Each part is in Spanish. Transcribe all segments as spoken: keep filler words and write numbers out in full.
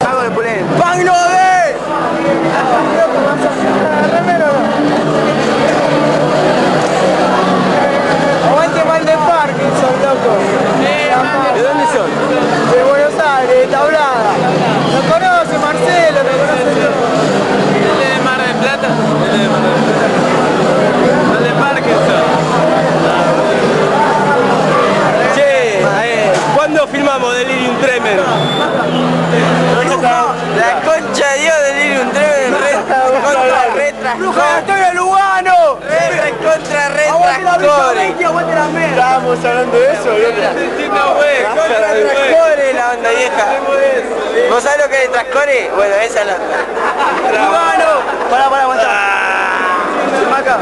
Algo de pulento. ¡Pan no ve! Aguante mal de Parkinson, loco. ¿De dónde son? De Buenos Aires, de Tablada. Lo conoce Marcelo, lo conoce todo. ¿El de Mar del Plata? El de Mar del Plata. El de Parkinson. Che, eh, ¿cuándo filmamos Delirium Tremens? La concha de Dios, Delirium Tremens, contra retrascore. ¡Bruja de Antonio Lugano! Contra retrascore. Estábamos hablando de eso, Retrascore, la banda vieja. ¿Vos sabés lo que es retrascore? Bueno, esa es la... Lugano. Pará, pará, aguantá. Se maca.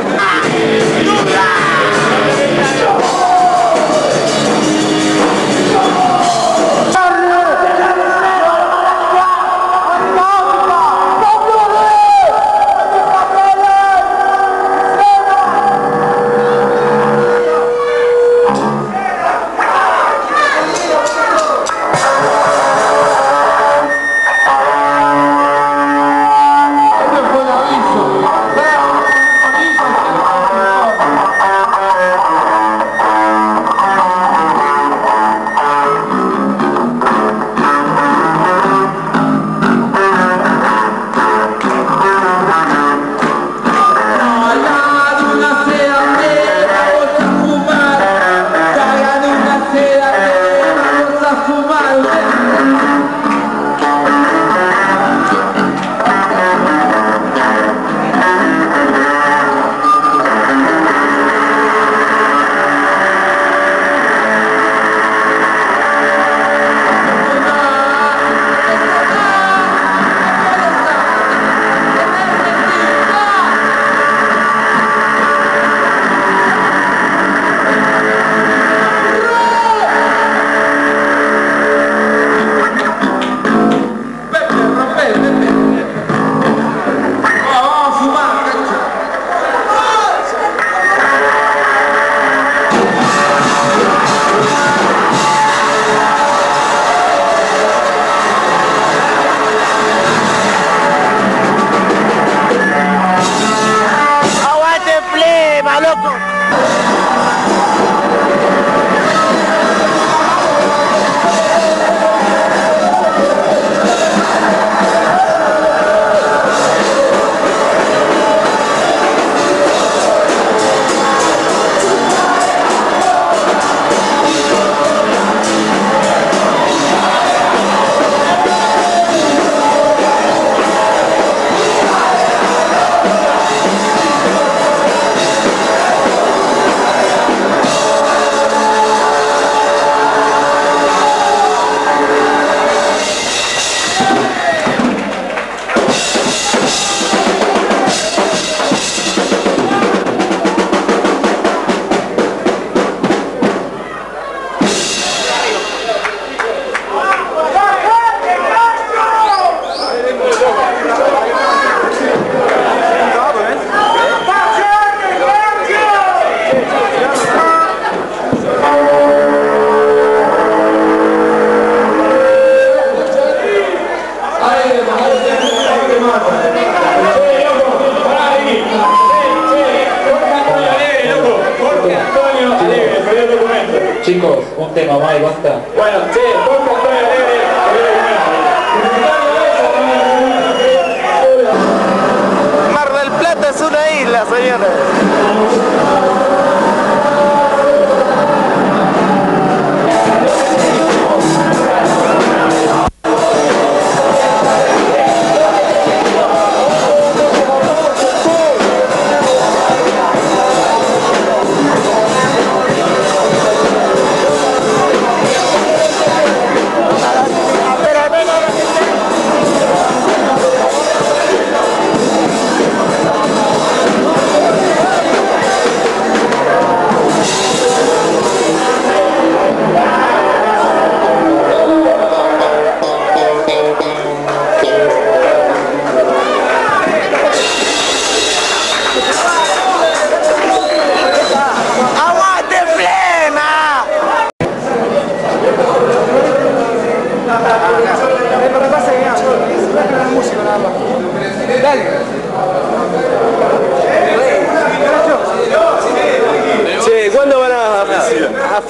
Chicos, un tema más y basta. Bueno, sí, ponga Antonio Alegre. Mar del Plata es una isla, señores.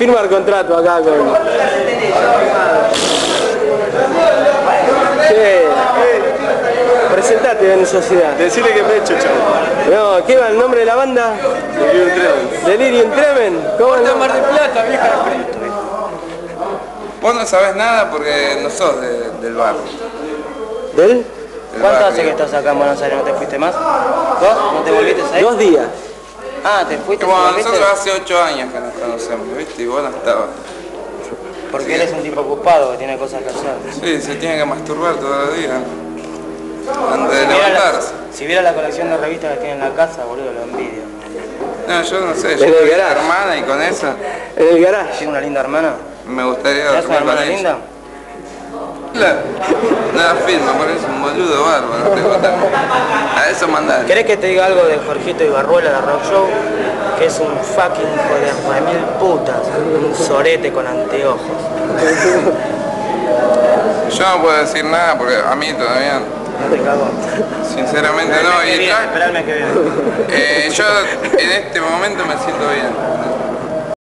firmar contrato acá con... Che, presentate en sociedad. Decirle que me echo, chavo. No, ¿qué va el nombre de la banda? Delirium Tremens. Delirium Tremens. ¿Cómo Corta no? Mar del Plata, vieja. Vos no sabés nada porque no sos de- del barrio. ¿Del? del ¿Cuánto barrio. hace que estás acá en Buenos Aires? ¿No te fuiste más? ¿Dos? ¿No te volviste ahí? Dos días. Ah, ¿te fuiste? Como ¿Te volviste? nosotros hace ocho años que nos conocemos, ¿viste? Y vos no estabas. Porque eres un tipo ocupado que tiene cosas que hacer. Sí, se tiene que masturbar todos los días. Antes de Si viera, la, levantarse. si viera la colección de revistas que tiene en la casa, boludo, lo envidio. No, yo no sé, En yo el tengo una garage. hermana y con esa En el garage. ¿Tienes una linda hermana? me gustaría ¿Tienes una dormir con hermana ella. linda? La, no la filma, parece un boludo bárbaro. te gusta. A eso mandale. ¿Querés que te diga algo de Jorgito Ibarruela de Rock Show? Que es un fucking hijo de remil putas, un sorete con anteojos. Yo no puedo decir nada porque a mí todavía, No te cago. sinceramente no. Y Esperarme acá, que viene. eh, yo en este momento me siento bien.